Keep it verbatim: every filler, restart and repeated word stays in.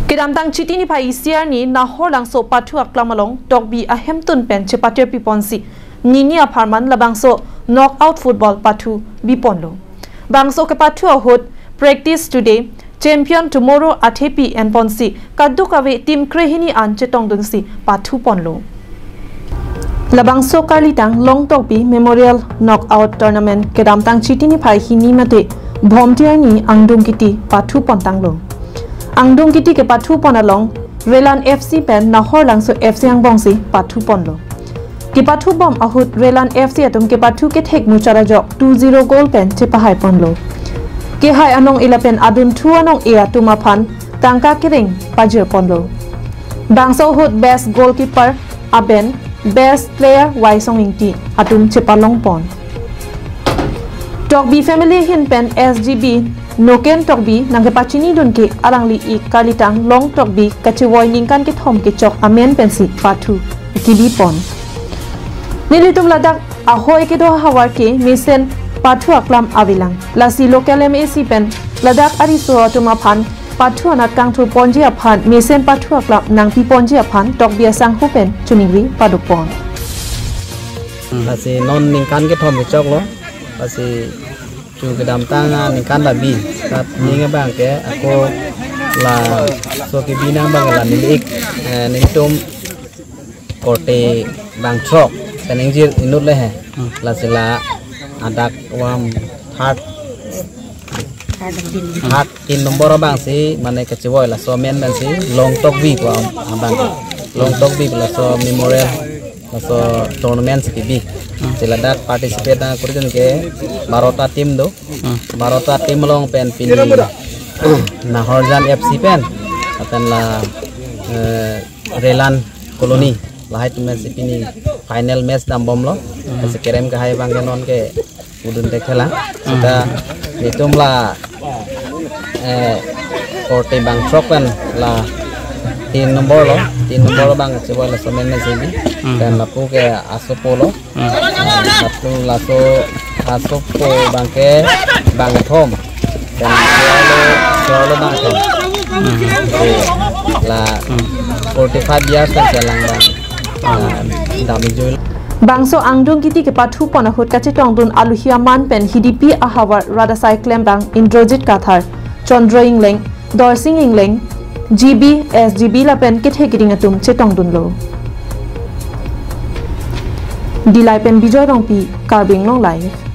Kedam tang chiti ni pai siar ni nahor lang so patu aklamalong dog bi ahem tun pen chepatir piponsi nini aparman labangso knockout football patu biponlo bangso ke patu ahot practice today champion tomorrow athepi and ponsi kaddu kawe team krehini an chetong dunsi patu ponlo labangso kalitang long topi memorial knockout tournament kedam tang chiti ni pai hini mate bhomtiar ni angdung kiti patu pontanglo Angdung kiti ke patu ponalong Relan F C pen nahor langso F C ang bongsi patu ponlo. Ke patu bom ahut Relan F C atum ke patu ke thek muchara jok two zero goal pen che pahai ponlo. Ke hai anong ilapen adun thu anong e atuma phan tangka kering pajir ponlo. Bangso hut best goalkeeper aben best player wai song ingti atum che palong pon. Tokbi family hin pen S G B Noken tokbi nangke pachini dunke arangli I kalitang long tokbi kachiwoy ningkan ke thom ke chok amen pensi patu kibi pon nilitum ladak ahoy ke do hawar ke misen patu aklam avilang lasi local M A C pen ladak ariso atuma phan patu anat kang thu ponji aphan misen patu aklam nang pi ponji aphan tokbi asang hu pen chuningri paduk pon lasi non ningkan ke thom ke chok lo lasi Chu kedam tanga ningkan babi tat ninga bang ke aku la so ke binang bang la nilik nitum korte bang chok penengjir inut le hai la sila adak wam hat hat tin nombor bang si mane kecewoy la so men men si long tok bi ko bang long tok bi la so memorial la so tournament si bi sila dak participate na kurjun ke barota tim do barota tim long pen pini Nahorjan F C pen akan la Relan koloni lahai tu match pini final match dam bom lo se kerem ke hai bang non ke udun te khela kita hitung la korte bang tropen la tin nombor lo tin nombor bang coba la somen na sini dan lapu ke asopolo satu laso asopo bang ke bang thom dan selalu selalu bang thom la forty-five years kan jalan bang dami jual Bangso angdung kiti ke patu ponahut kache tongdun aluhia man pen hidipi ahawar radasai klem bang indrojit kathar Chandra Ingleng Dorsing Ingleng G B S G B la pen ke thekiring atum che tongdun lo Dilai pen bijoy rongpi karbing long life